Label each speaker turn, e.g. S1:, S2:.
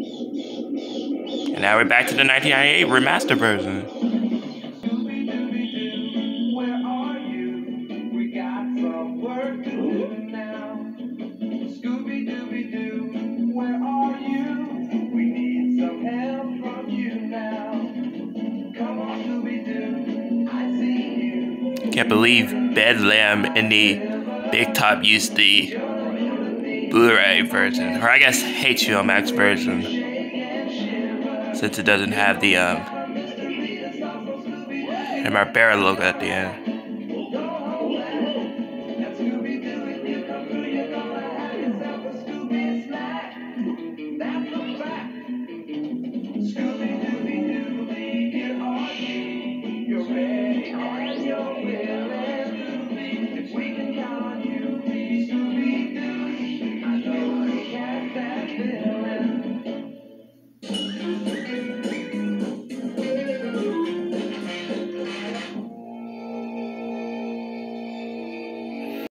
S1: And now we're back to the 1998 remaster version. Can't believe Bedlam and the Big Top used the Blu-ray version, or I guess HBO Max version, since it doesn't have the Barbera logo at the end.